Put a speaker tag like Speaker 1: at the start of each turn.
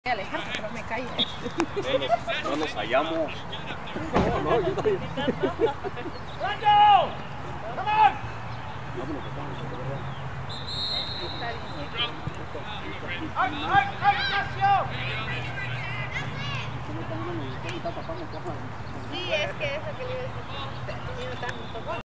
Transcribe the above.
Speaker 1: Alejarte, pero me caí.
Speaker 2: No nos hallamos.
Speaker 3: No, yo estoy...
Speaker 1: Sí, es que eso que le iba a decir.